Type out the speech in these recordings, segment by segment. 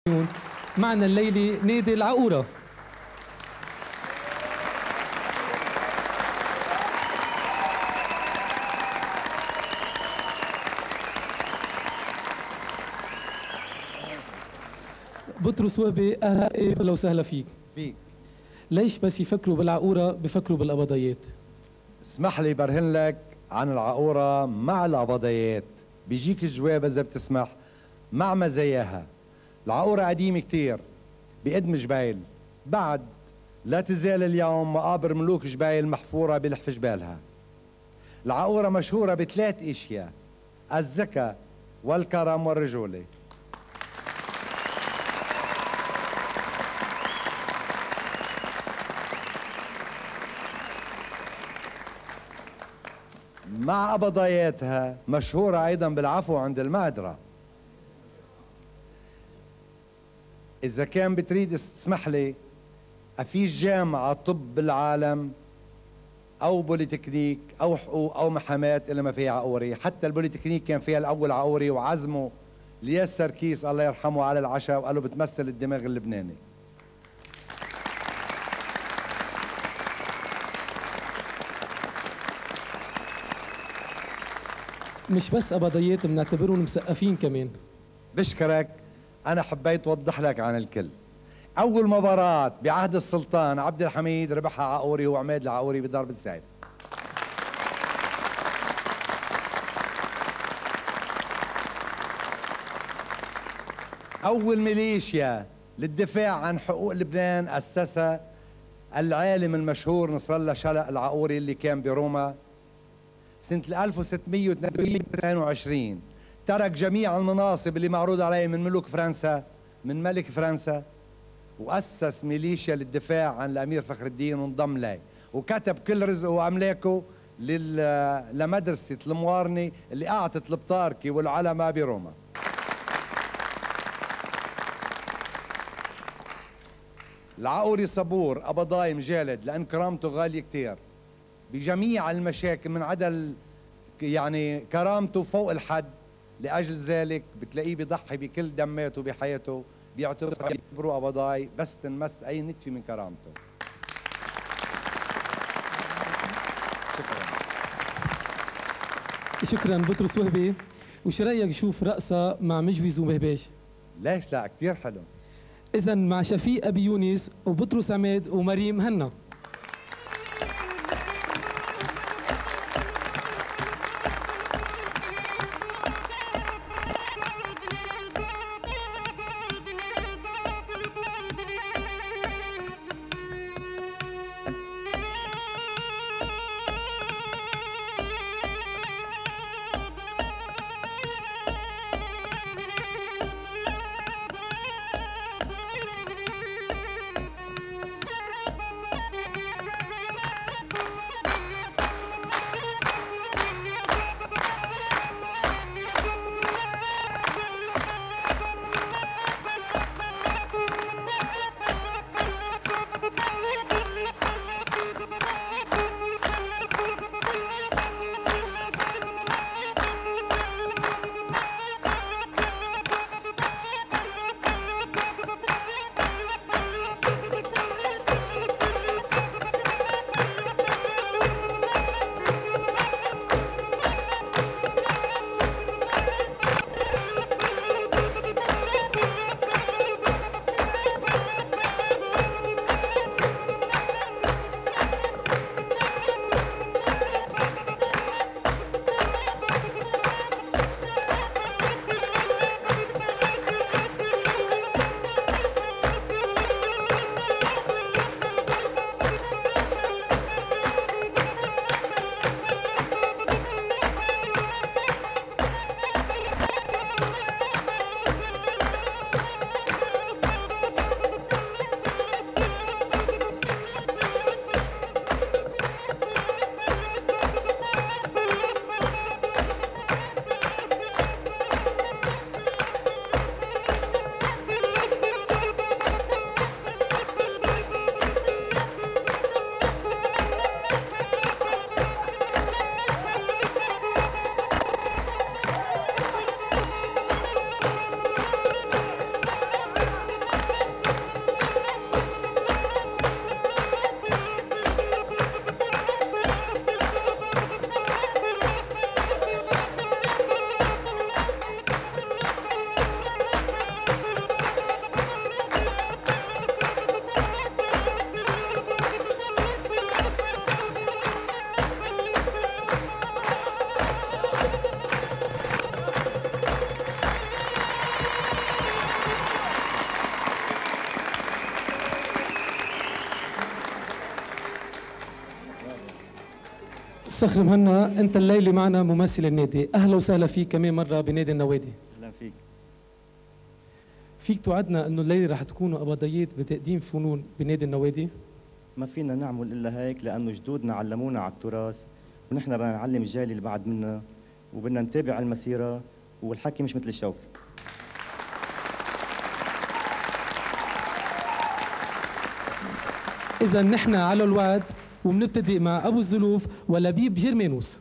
معنا الليلة نادي العقورة. بطرس وهبي، اهلا وسهلا فيك. ليش بس يفكروا بالعقورة بفكروا بالقبضيات؟ اسمح لي برهن لك عن العقورة مع القبضيات، بيجيك الجواب إذا بتسمح مع مزاياها. العقورة قديمة كتير بقدم جبيل، بعد لا تزال اليوم مقابر ملوك جبيل محفورة بلحف جبالها. العقورة مشهورة بثلاث اشياء: الذكاء والكرم والرجولة. مع قبضياتها مشهورة أيضا بالعفو عند المقدرة. إذا كان بتريد تسمح لي، أفيش جامعة طب بالعالم أو بوليتكنيك أو حقوق أو محاماة إلا ما فيها عقوري. حتى البوليتكنيك كان فيها الأول عقوري، وعزمه لياس سركيس الله يرحمه على العشاء وقال له بتمثل الدماغ اللبناني. مش بس قبضيات، بنعتبرهم مسقفين كمان. بشكرك، أنا حبيت أوضح لك عن الكل. أول مباراة بعهد السلطان عبد الحميد ربحها عقوري، هو عماد العقوري بضربة سيف. أول ميليشيا للدفاع عن حقوق لبنان أسسها العالم المشهور نصر الله شلق العقوري اللي كان بروما سنة 1622. ترك جميع المناصب اللي معروض عليه من ملوك فرنسا، من ملك فرنسا، وأسس ميليشيا للدفاع عن الأمير فخر الدين وانضم له، وكتب كل رزقه وأملاكه لمدرسة الموارني اللي أعطت البطاركة والعلماء بروما. العقوري صبور، قبضاي مجالد، لأن كرامته غالية كتير بجميع المشاكل، من عدا يعني كرامته فوق الحد. لأجل ذلك بتلاقيه بيضحي بكل دماته بحياته، بيعتبروا قبضاي بس تنمس أي نتفة من كرامته. شكرا بطرس وهبي. وش رأيك نشوف رقصة مع مجوز وبهباش؟ ليش لا، كتير حلو. إذا مع شفيق أبي يونس وبطرس عماد ومريم هنا. صخر مهنا، انت الليله معنا ممثل النادي، اهلا وسهلا فيك كمان مره بنادي النوادي. اهلا فيك. فيك توعدنا انه الليله رح تكونوا ابديات بتقديم فنون بنادي النوادي؟ ما فينا نعمل الا هيك لانه جدودنا علمونا على التراث، ونحن بدنا نعلم الجيل اللي بعد منا، وبدنا نتابع المسيره، والحكي مش مثل الشوف. اذا نحن على الوعد، وبنبتدئ مع ابو الزلوف ولبيب جرمانوس.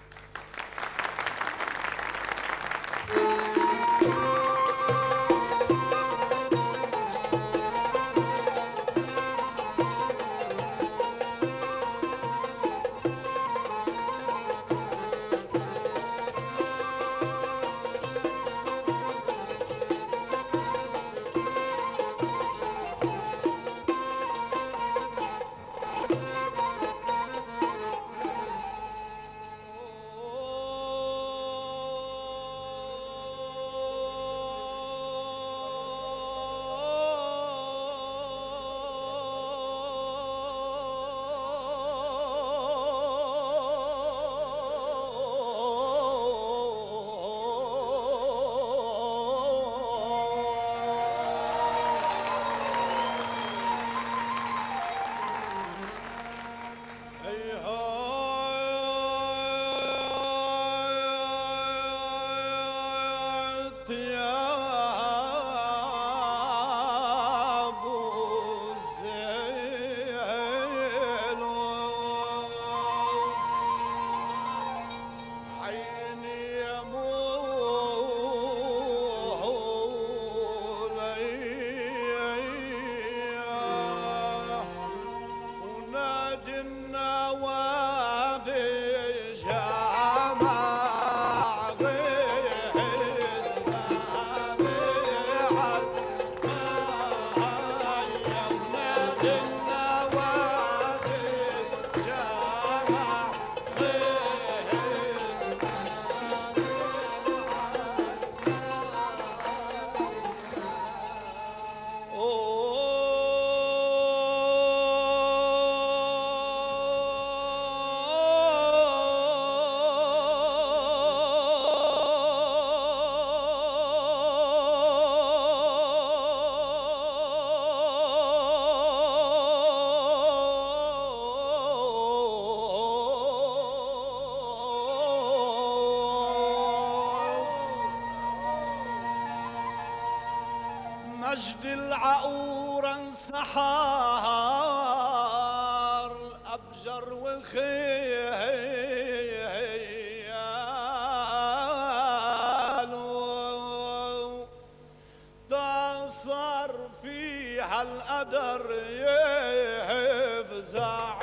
مجد العقورة انسحار أبجر وخيال ده صار فيها القدر يفزع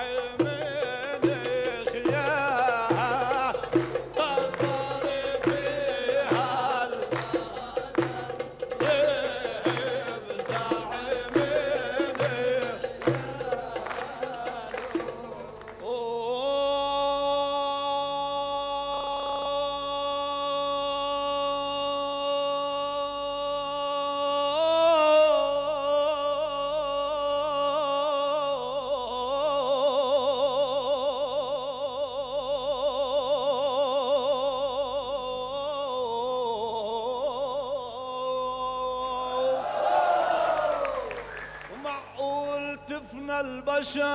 البشر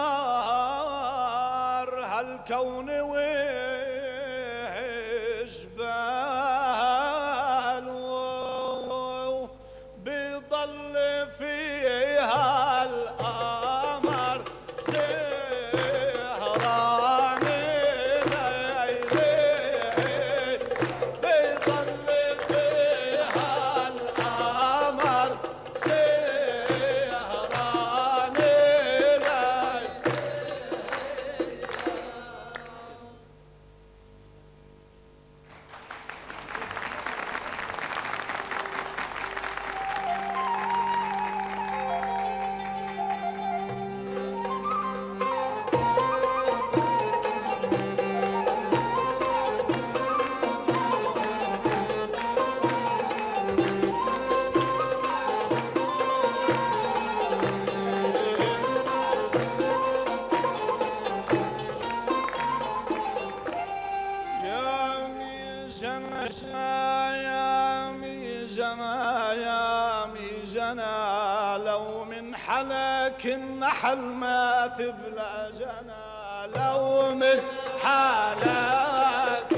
هالكون وجبال بيضل فيها القمر سهران ليلي بيضل فيها القمر سهران. لو من حلك النحل ما تبلى جنى لو من حلك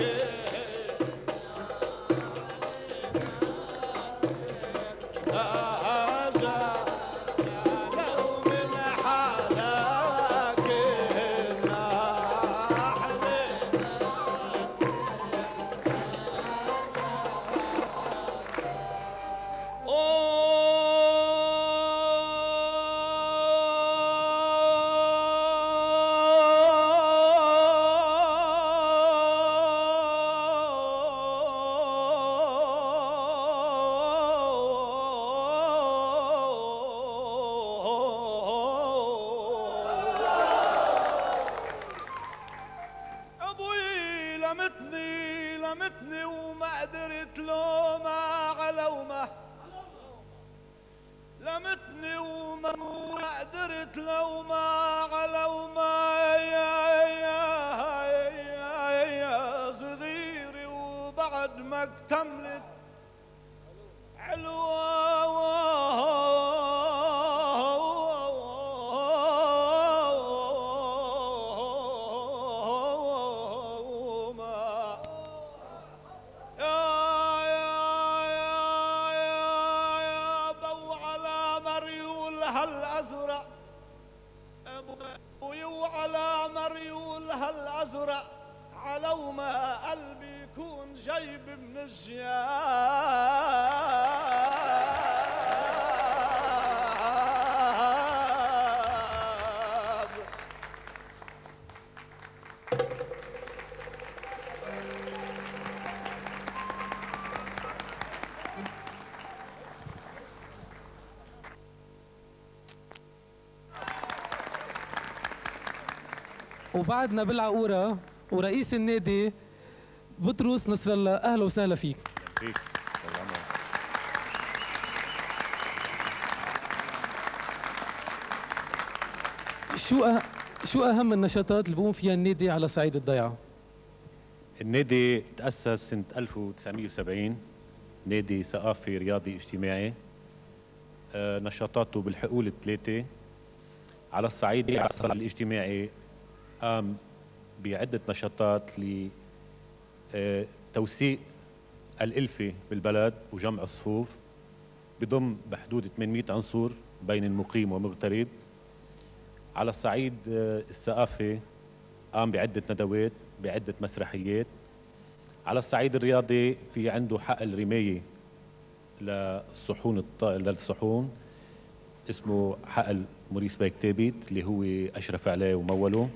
لمتني وما قدرت لومه على ومه لمتني وما قدرت لومه على ومه يا صغيري وبعد ما اكتملت وعلى مريول هالأزرع على وما قلبي يكون جايب من الجياب. وبعدنا بالعقورة ورئيس النادي بطرس نصر الله، أهلا وسهلا فيك. شو أهم النشاطات اللي بقوم فيها النادي على صعيد الضيعة؟ النادي تأسس سنة 1970، نادي ثقافي رياضي اجتماعي. نشاطاته بالحقول الثلاثة. على الصعيد الاجتماعي قام بعدة نشاطات لتوسيع الألفة بالبلد وجمع الصفوف، بضم بحدود 800 عنصر بين المقيم ومغترب. على الصعيد الثقافي قام بعدة ندوات بعدة مسرحيات. على الصعيد الرياضي في عنده حقل رماية للصحون اسمه حقل موريس بايك تابت اللي هو أشرف عليه وموله.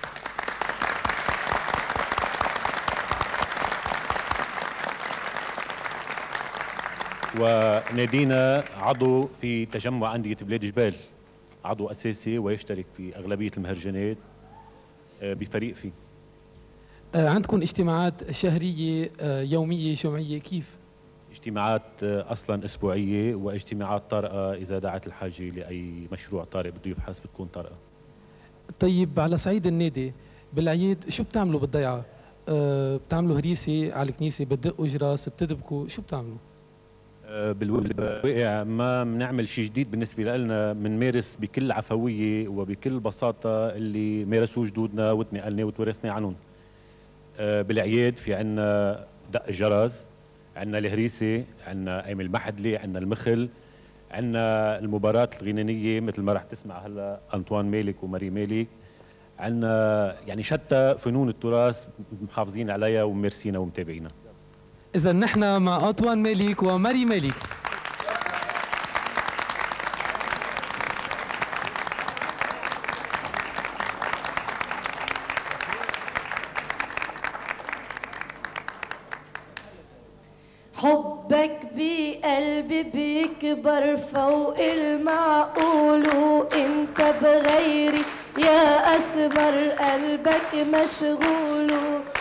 ونادينا عضو في تجمع أندية بلاد جبال، عضو أساسي ويشترك في أغلبية المهرجانات بفريق فيه. عندكم اجتماعات شهرية يومية جمعية كيف؟ اجتماعات أصلا أسبوعية واجتماعات طارئة إذا دعت الحاجة لأي مشروع طارئ بده يبحث بتكون طارئة. طيب على صعيد النادي بالعيد شو بتعملوا بالضيعة؟ بتعملوا هريسة على الكنيسة، بتدقوا جراس، بتدبكوا، شو بتعملوا؟ بالواقع ما بنعمل شيء جديد بالنسبة لنا، بنمارس بكل عفوية وبكل بساطة اللي مارسوه جدودنا وتنقلنا وتورثنا عنهم. بالعياد في عنا دق الجرس، عنا الهريسة، عنا قيم المحدلة، عنا المخل، عنا المباراة الغنانية مثل ما رح تسمع هلا أنطوان مالك وماري مالك. عنا يعني شتى فنون التراث محافظين عليها وممارسينها ومتابعينها. إذا نحن مع أنطوان مالك وماري مالك. حبك بقلبي بيكبر فوق المعقول، وانت بغيري يا اسمر قلبك مشغول.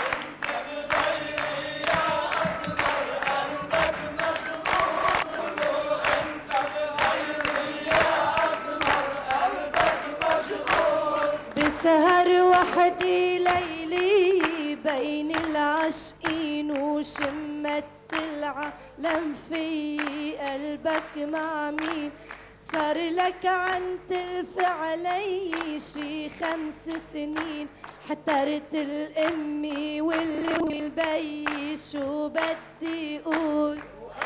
بسهر وحدي ليلي بين العاشقين وشمت العالم في قلبك مع مين؟ صار لك عن تلف علي شي 5 سنين، حترت الأمي والبي شو بدي أقول.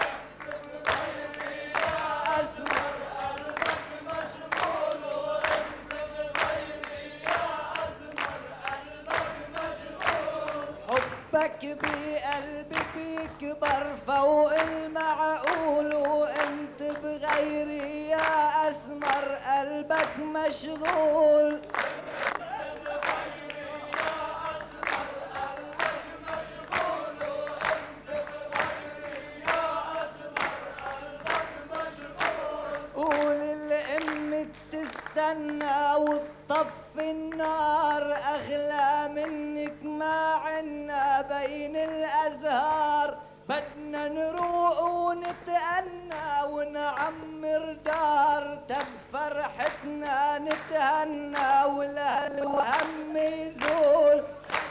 حبك بقلبي بيكبر فوق المعقول، وانت بغيري يا اسمر قلبك مشغول. قول لأمك تستنى وتطفي النار، أغلى منك ما عنا بين الأزهار. بدنا نروق ونتأنى ونعمر دار، تب فرحتنا نتهنى والهل وهم يزول.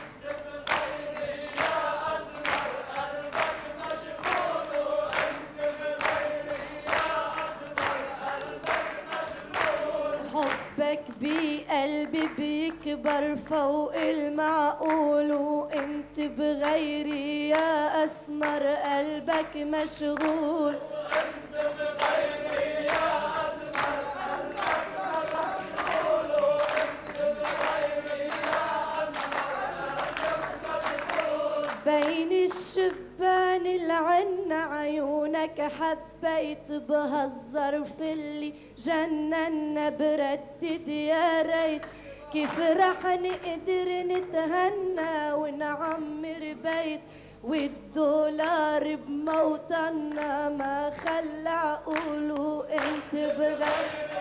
حبك بقلبي بيكبر فوق المعقول، وانت بغيري يا اسمر قلبك مشغول. وانت بغيري يا اسمر قلبك مشغول، وانت بغيري يا اسمر قلبك مشغول. بين الشبان العن عيونك حبيت بهالظرف اللي جننا، بردد يا ريت كيف رح نقدر نتهنى ونعمر بيت، والدولار بموطننا ما خلى عقول. وانت بغيري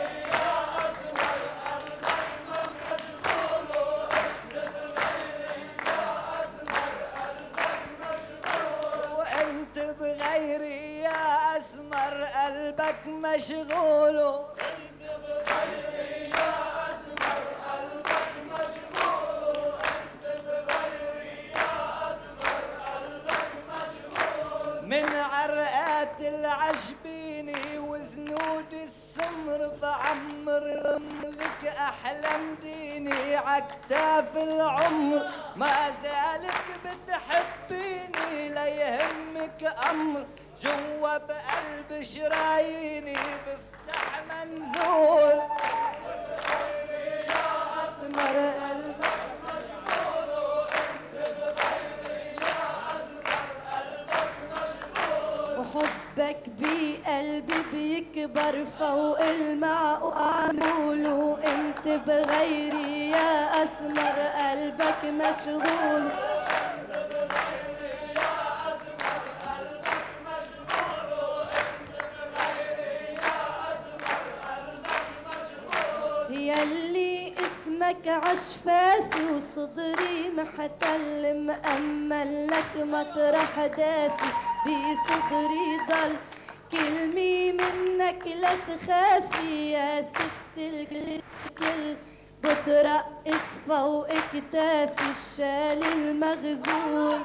بغيري يا أسمر قلبك مشغول. انت بغيري يا أسمر قلبك مشغول، انت بغيري يا أسمر قلبك مشغول. من عرقات العشبيني وزنود السمر بعمر رملك أحلام ديني عكتاف العمر. ما زالك بتحبيني ليهمك أمر، جوا بقلب شراييني بفتح منزول. يا اسمر قلبك مشغول، وانت بغيري يا اسمر قلبك مشغول. وحبك بقلبي بيكبر فوق المعقول، وانت بغيري يا اسمر قلبك مشغول. يلي اسمك عشفافي وصدري محتل مأمل لك مطرح دافي، بصدري ضل كلمة منك لا تخافي يا ست الكل، بترقص فوق كتافي الشال المغزول.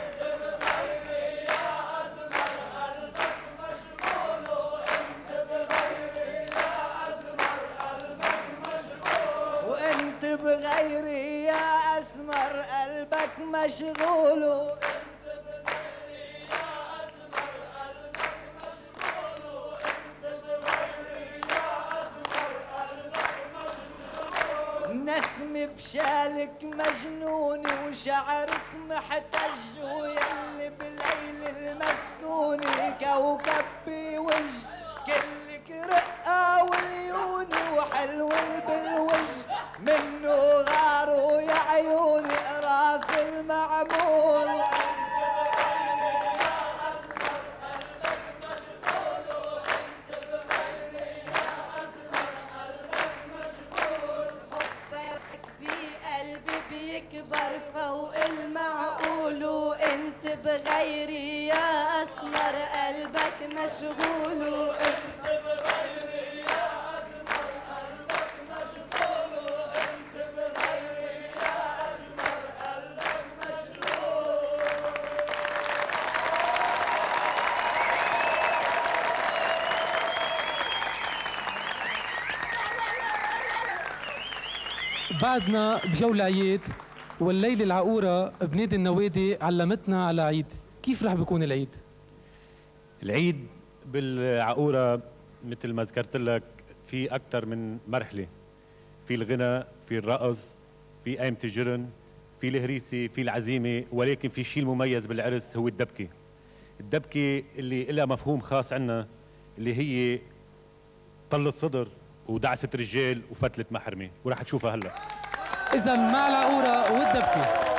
بغيري يا أسمر قلبك مشغول. نسمي بشالك مجنوني وشعرك محتج، ويلي بليل المسكوني كوكب بوجه، كلك رقة واليوني وحلو بالوجه، منه غاروا يا عيوني راس المعمول. بيكبر فوق المعقول، وانت بغيري يا اسمر قلبك مشغول. بعدنا بجو العيد، والليلة العقورة بنادي النوادي علمتنا على عيد. كيف رح بيكون العيد؟ العيد بالعقورة مثل ما ذكرت لك في أكثر من مرحلة، في الغنى، في الرقص، في قايمة الجرن، في الهريسة، في العزيمة، ولكن في شيء المميز بالعرس هو الدبكة. الدبكة اللي لها مفهوم خاص عنا، اللي هي طلة صدر ودعسة رجال وفتلة محرمة، ورح تشوفها هلا. إذا مع العقورة والدبكة.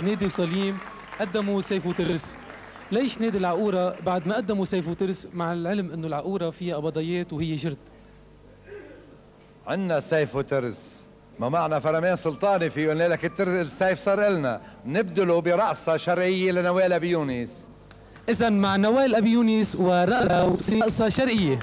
نادي وسليم قدموا سيف وترس. ليش نادي العقورة بعد ما قدموا سيف وترس مع العلم انه العقورة فيها قبضيات وهي جرد؟ عنا سيف وترس، ما معنا فرمان سلطاني فيه، قلنا لك السيف صار إلنا نبدله برقصة شرقية لنوال أبي يونس. إذا مع نوال أبي يونس ورقصة شرقية.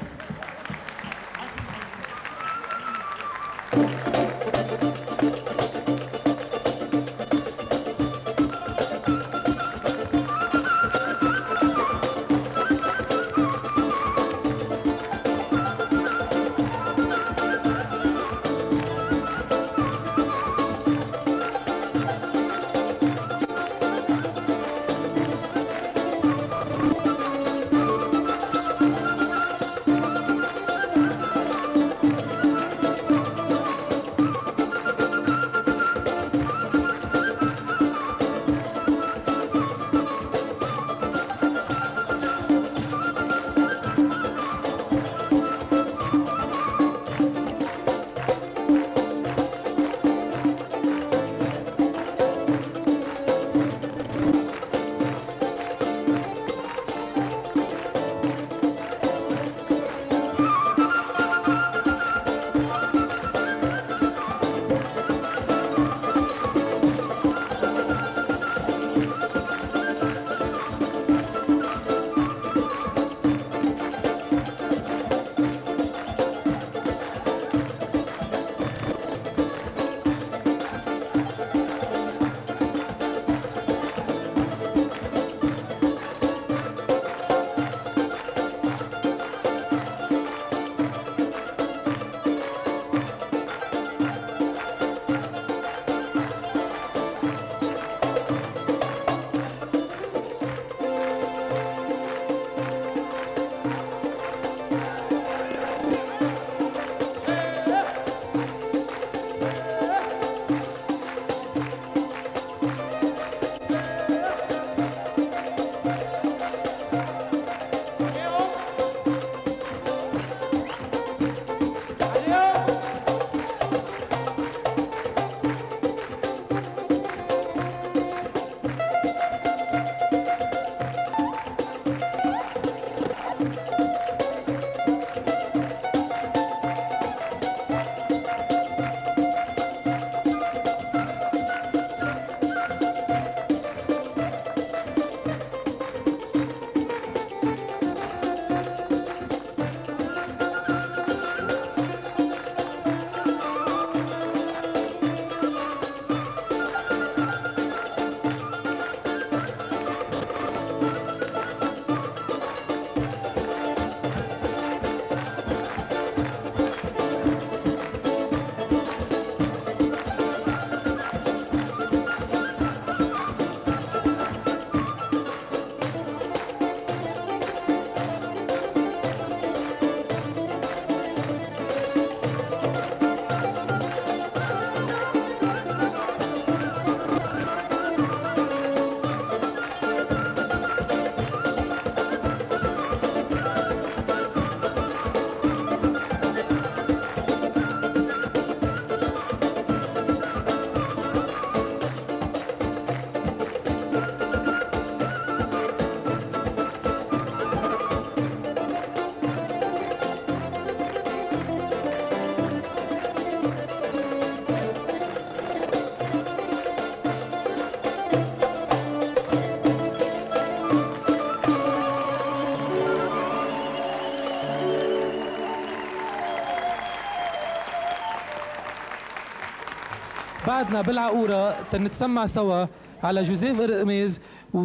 بعدنا بالعقورة تنتسمع سوا على جوزيف قرقميز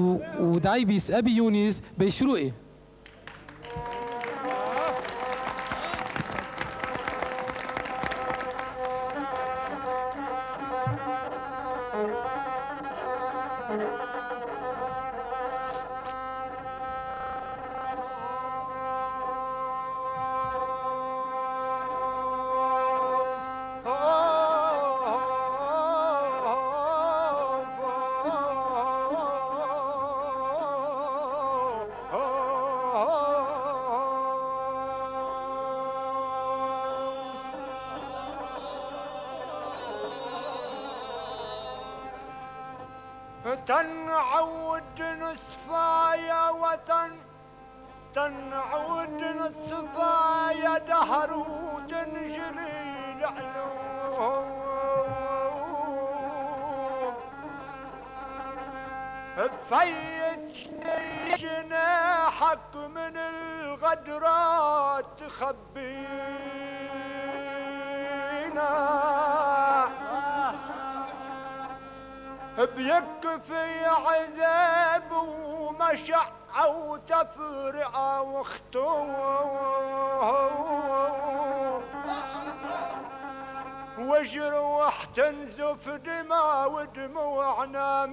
ودعيبيس أبي يونس بيشروقي. Oh تنعود نصفا يا وطن تنعود نصفا يا دهر وتنجلي العلوم بفيتني جناحك من الغدرات تخبينا بيكفي عذاب ومشعة وتفرقة واختوم وجروح تنزف دماء ودموعنا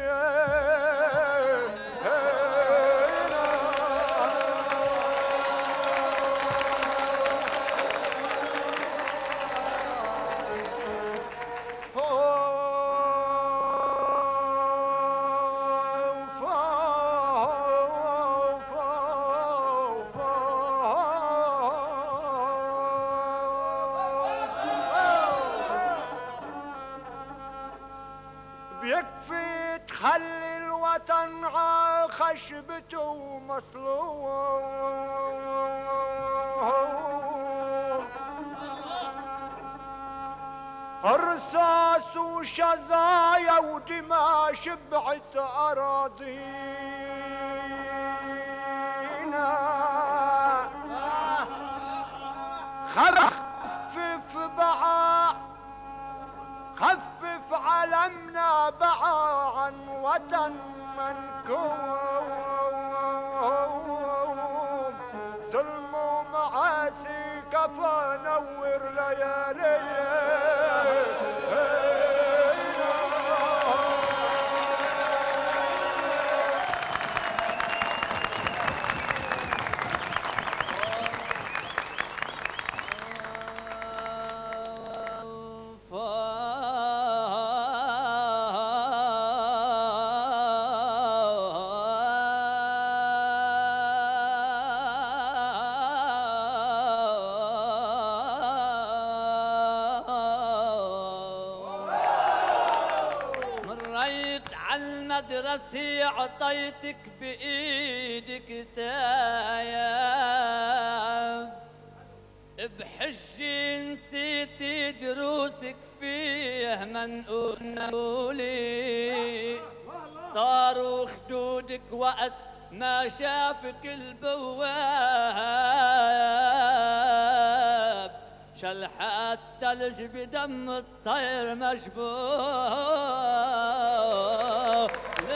بيكفي تخلي الوطن خشبته مصلوب رصاص وشظايا ودماء شبعت أراضينا خفف بقى خفف علمنا بقى عن وطن منكوم ظلم ومعاصي كفى نور ليالي المدرسة عطيتك بإيدك تايا بحجة نسيتي دروسك فيه منقولي صاروا خدودك وقت ما شافك البواب شلحات تلج بدم الطير مشبوه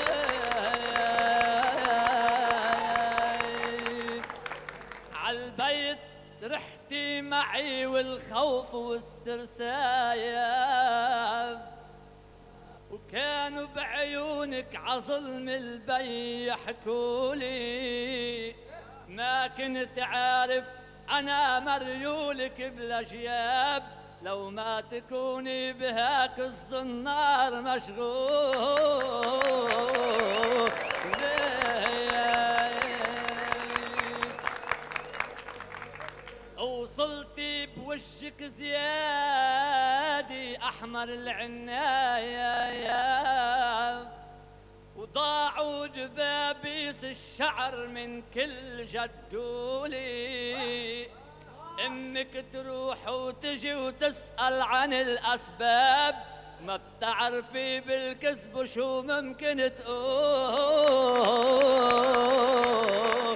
عالبيت رحتي معي والخوف والسرسايا وكانوا بعيونك عظلم البي يحكولي ما كنت عارف أنا مريولك بلا جياب لو ما تكوني بهاك الزنار مشغول وصلتي بوشك زيادي أحمر العناية وضاعوا دبابيس الشعر من كل جدولي امك تروح وتجي وتسأل عن الاسباب ما بتعرفي بالكذب شو ممكن تقول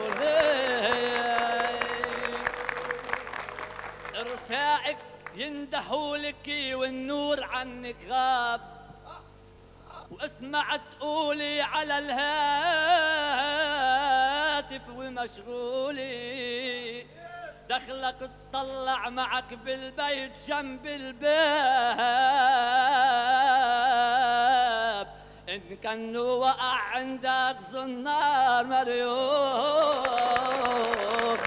رفاقك يندحوا لك والنور عنك غاب واسمع تقولي على الهاتف ومشغولي دخلك تطلع معك بالبيت جنب الباب إن كان وقع عندك زنار مريوم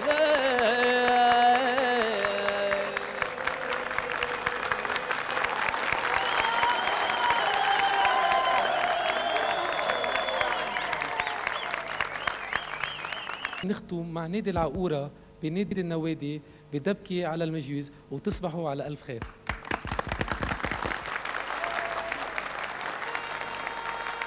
نختم مع نادي العقورة بنادي النوادي بدبكة على المجوز وتصبحوا على ألف خير.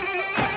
العيد